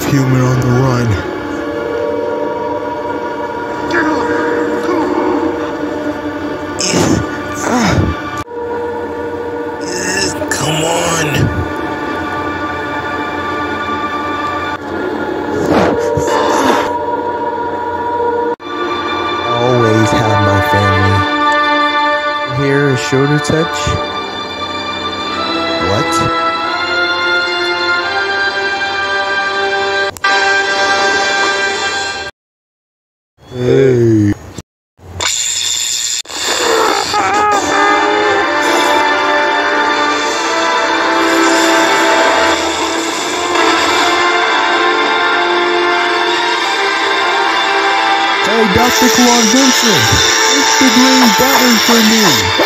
Human on the Run. Come on. I always have my family. Here is shoulder touch. What? Hey. Hey, Dr. Claude Vincent, it's the green button for me.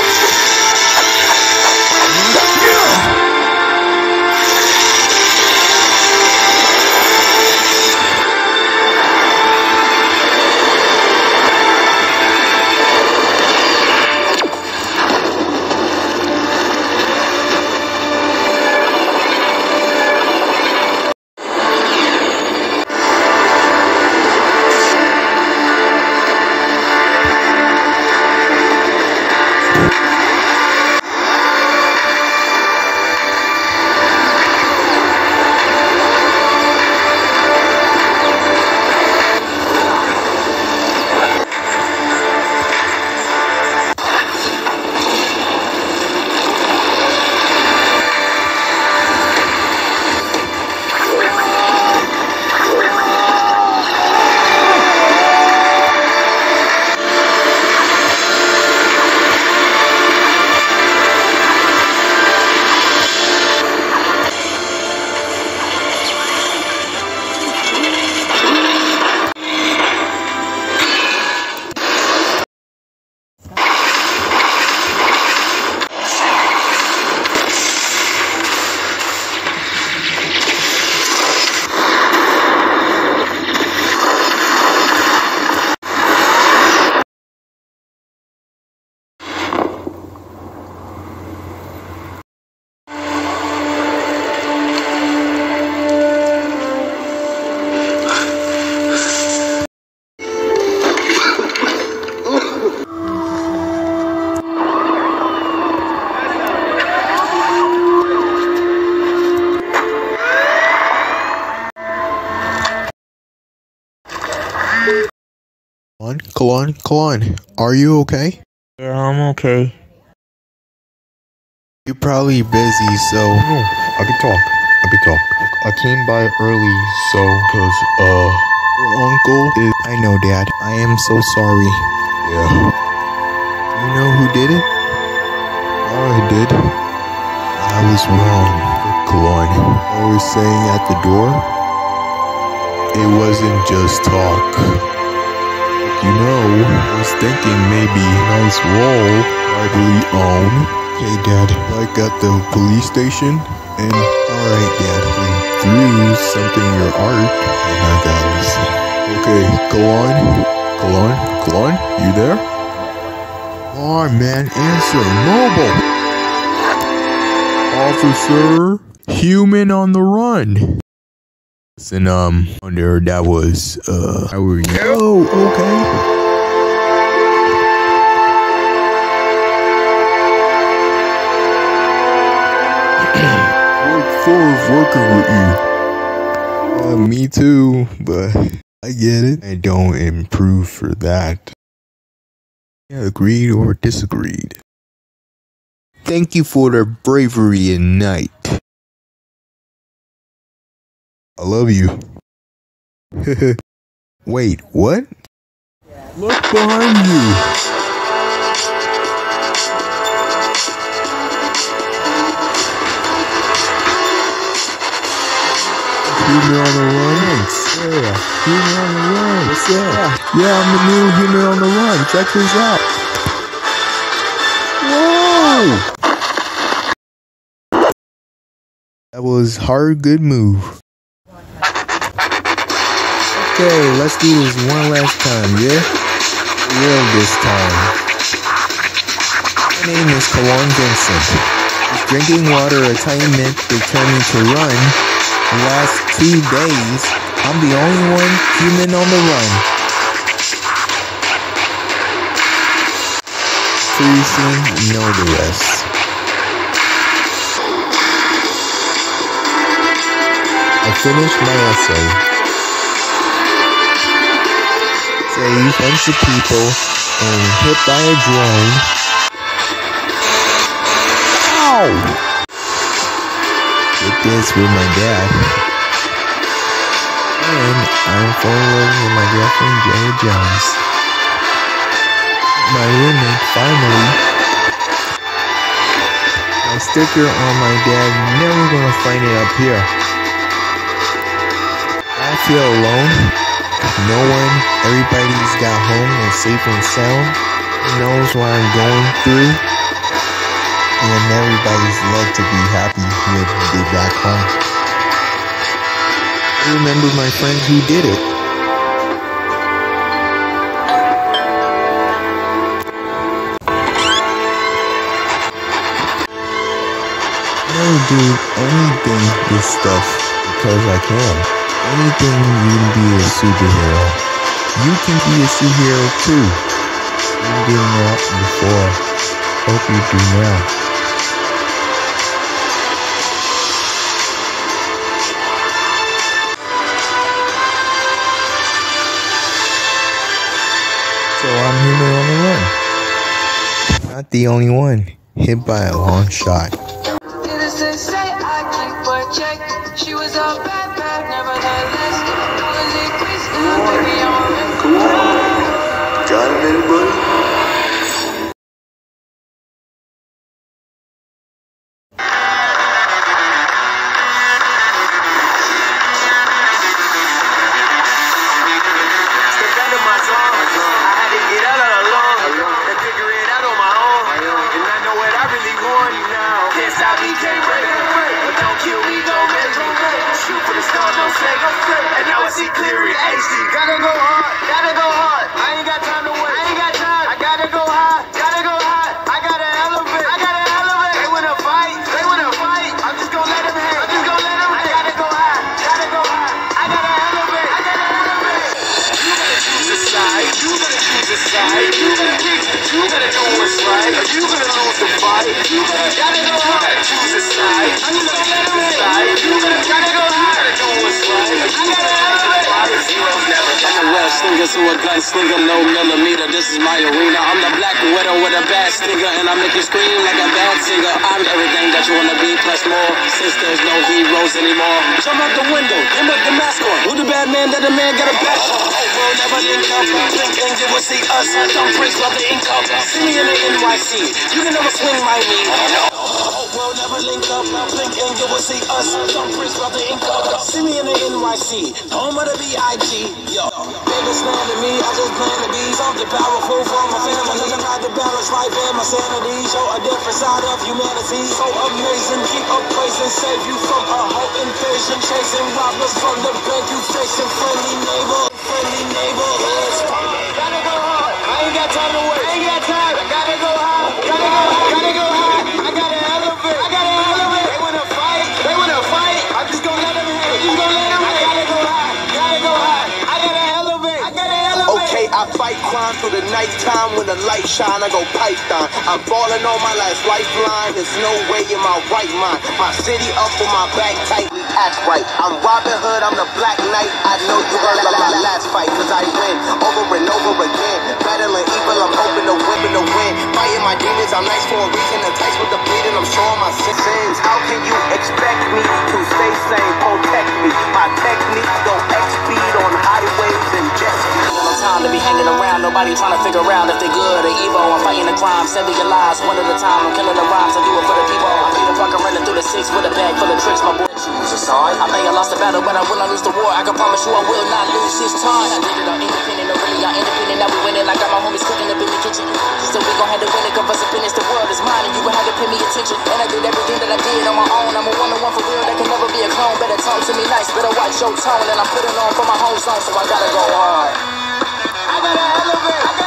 Kalon, are you okay? Yeah, I'm okay. You're probably busy, so... No, I can talk. I came by early, so... Your uncle is... I know, Dad. I am so sorry. Yeah. You know who did it? I did. I was wrong. Kalon. I was saying at the door, it wasn't just talk. You know, I was thinking maybe a nice wall, privately owned. Okay, Dad, like at the police station. And alright, Dad, we threw something in your art, and I gotta listen. Okay, Kalon, you there? Come on, man, answer, mobile. Officer, Human on the Run. Listen, under that was, how were you? Oh, okay. Look forward to working with you. Me too, but I get it. I don't improve for that. Yeah, agreed or disagreed. Thank you for the bravery and night. I love you. Wait, what? Look behind you. Human on the Run. Yeah, Human on the Run. What's that? Yeah, I'm the new Human on the Run. Check this out. Whoa! That was hard, good move. Okay, let's do this one last time, yeah? For real this time. My name is Kalon Vincent. Is drinking water a tiny myth determined to run the last 2 days I'm the only one human on the run. Pretty soon, you know the rest. I finished my essay. Save a bunch of people and hit by a drone. Ow! Did this with my dad. And I'm falling in love with my girlfriend, Jenny Jones. My roommate, finally. My sticker on my dad, never gonna find it up here. I feel alone. No one, everybody's got home and safe and sound. Who knows what I'm going through? And everybody's love to be happy when they back home. I remember my friend who did it. I do anything this stuff because I can. Anything you can be a superhero. You can be a superhero too. You didn't know before. Hope you do now. So I'm human on the run. Not the only one hit by a long shot. She was a bad, nevertheless. Come on. Got a minute, buddy? And now I see clearly HD. Gotta go hard, I ain't got time to wait. I gotta go high, I gotta elevate. They wanna fight, I'm just gonna let them hate. I gotta go high, I gotta elevate. You gotta choose a side, you gotta do what's right, or you gonna lose the fight. You gotta go hard, choose a side, you gotta let them hate. You gotta go hard. I'm a rap slinger to a gun slinger, no millimeter, this is my arena. I'm the black widow with a bad stinger, and I make you scream like a bad singer. I'm everything that you wanna be, plus more, since there's no heroes anymore. Jump out the window, him with the mask on. Who the bad man that a man got a bash on? Oh, we'll never link up, blink and you will see us. Dumb prince love the ink up, see me in the NYC, you can never swing my knee. We'll never link up, blink and you will see us. Dumb prince love the ink up, see me in the NYC, home of the B.I.G. Yo, baby, stand to me, I just plan to be something powerful for my family. Looking like the balance, life and my sanity. Show a different side of humanity. So amazing, keep up praising, save you from a whole invasion. Chasing robbers from the bank, you facing friendly neighborhoods. Gotta go hard, I ain't got time to wait. I gotta go high, I gotta elevate. They wanna fight, I'm just gonna let them hate. I gotta go high, I gotta elevate. Okay, I fight crime through the nighttime when the light shine. I go Python. I'm falling on my last lifeline. There's no way in my right mind. My city up on my back tightly act right. I'm Robin Hood, I'm the Black Knight. I know you heard about my last fight, cause I win over and over again. Battling evil, I'm hoping to win. Fighting my demons, I'm nice for a reason. Enticed with the bleeding, I'm showing my sins. How can you expect me to stay sane? Protect me. My techniques go X-speed on highways and jet ski. No time to be hanging around, nobody trying to figure out if they good or evil. I'm fighting the crime, saving your lives one at a time. I'm killing the rhymes, I do it for the people. I'm Peter Parker running through the six with a bag full of tricks. My boy choose a side. I may have lost the battle, but I will not lose the war. I can promise you I will not lose this time. I did it all independent, no really y'all independent. Now we winning, I got my homies cooking up in the kitchen. So we gon' have to win it, cause us opinions, the world is mine, and you gon' have to pay me attention. And I did everything that I did on my own. I'm a one-on-one for real, that can never be a clone. Better talk to me nice, better watch your tone. And I'm putting on for my home zone, so I gotta go hard. I gotta elevate.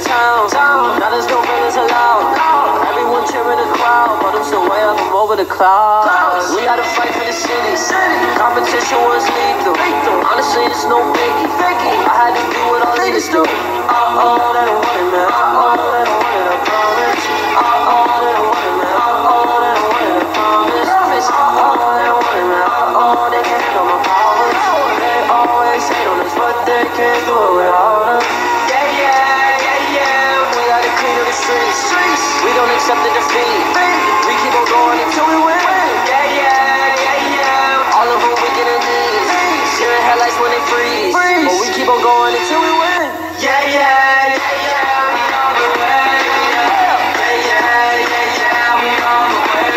town. Now there's no villains allowed. Everyone cheering the crowd, but I'm still way up from over the clouds. We had to fight for the city. Competition was lethal. Honestly, it's no biggie. I had to do what all leaders do. They don't want it, man. They don't want it, I promise. They don't want it, man. They don't want it, I promise. They don't want it, man. They can't handle my powers. They always hate on us, but they can't do it without us. We gotta clean up the streets. We don't accept the defeat. We keep on going until we win. All of who we get in these. Steering headlights when they freeze. But we keep on going until we win. We on the way. We on the way. We on the way.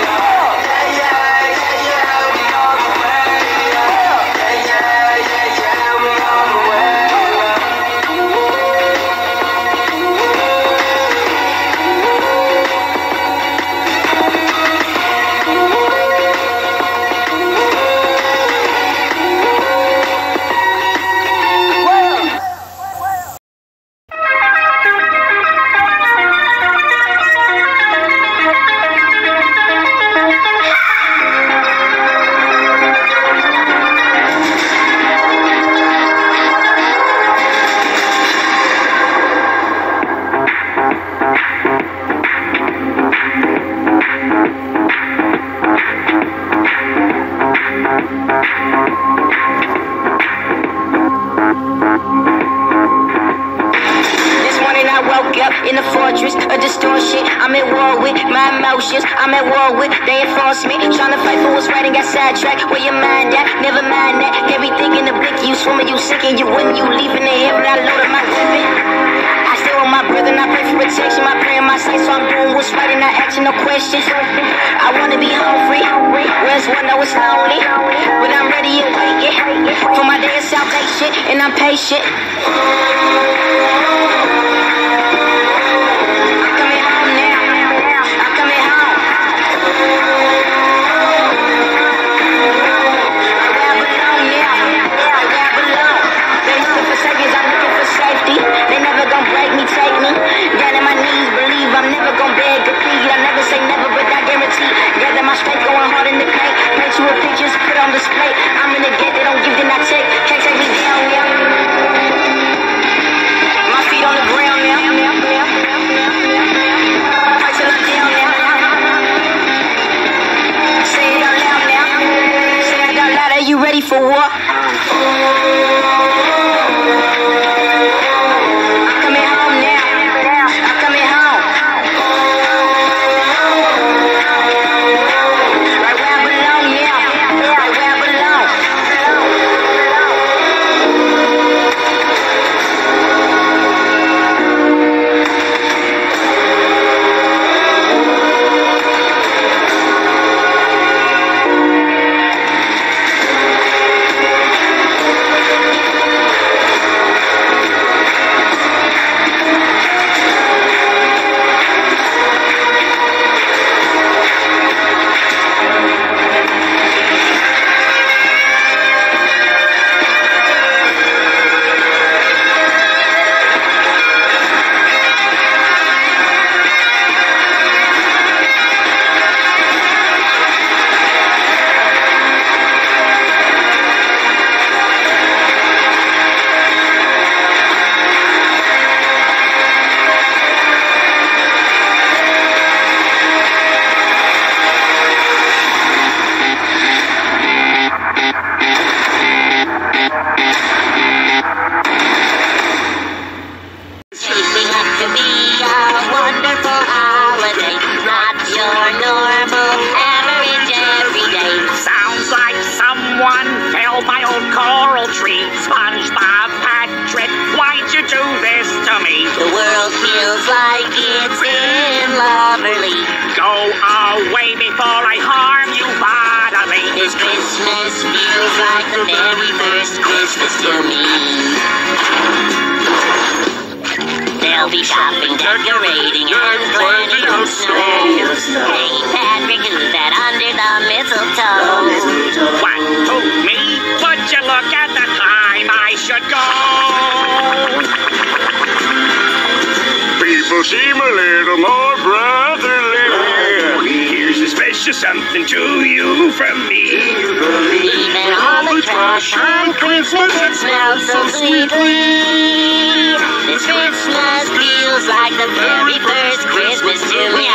In the fortress of distortion, I'm at war with my emotions. I'm at war with they enforce me. Trying to fight for what's right and got sidetracked. Where your mind at? Never mind that. Can't be thinking of blick. You swimming, you sinking, you wouldn't, you leaving the air when I loaded my weapon. I stay with my brother and I pray for protection. My prayer in my sight, so I'm doing what's right and not asking no questions. I wanna be home free. Where's one that was lonely? When I'm ready and waiting for my day of salvation, and I'm patient. For what? people seem a little more brotherly. Here's a special something to you from me. Leaving all the trash on Christmas, it smells so sweetly. This Christmas feels like the very first Christmas to me.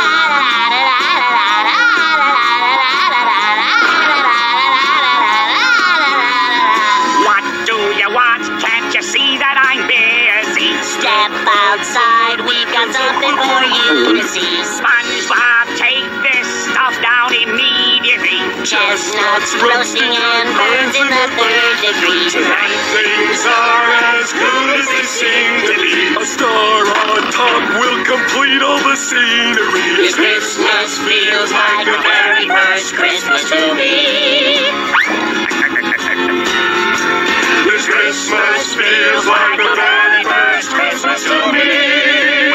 What do you want? Can't you see that I'm busy? Step outside, we've got something for you to see. SpongeBob, take this stuff down immediately. Chestnuts roasting and burns in the third degree. Tonight things are as good as they seem to be. A star on top will complete all the scenery. This Christmas feels like the very first Christmas to me. This Christmas feels like the very first Christmas to me.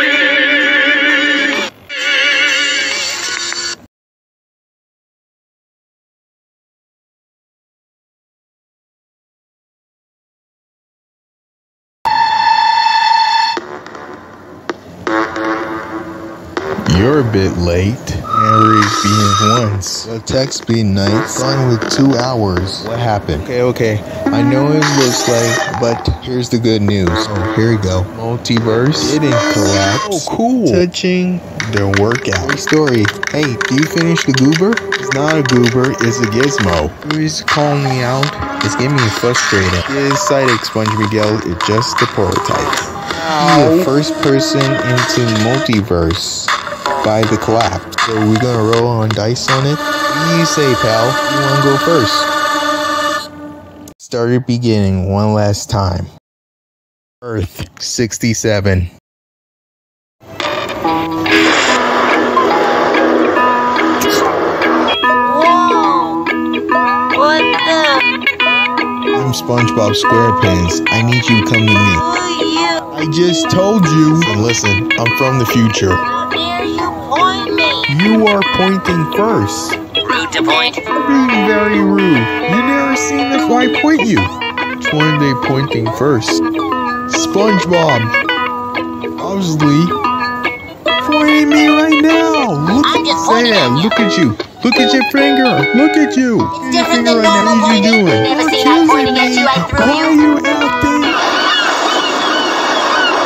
You're a bit late. Married being once. The text being nice. Gone with 2 hours. What happened? Okay. I know it looks like, but here's the good news. Oh, here we go. Multiverse didn't collapse. Oh, cool. Touching the workout. Story. Hey, do you finish the goober? It's not a goober, it's a gizmo. He's calling me out. It's getting me frustrated. His Psychic Sponge Miguel is just the prototype. Be the first person into multiverse by the collapse. So we're gonna roll on dice on it. What do you say, pal? You wanna go first? Started beginning one last time. Earth 67. What the? I'm SpongeBob SquarePants. I need you to come to me. Who are you? I just told you. Listen, I'm from the future. How dare you point me? You are pointing first. Rude to point. You're being very rude. You never seen this. Why point you? Which one are they pointing first? SpongeBob. Obviously. Pointing me right now. Look I'm at just pointing that. at you. Look at you. Look at your finger. Look at you. It's different than normal What are you pointing. doing? Never You're seen I'm accusing pointing at me. you. I threw Why are you. you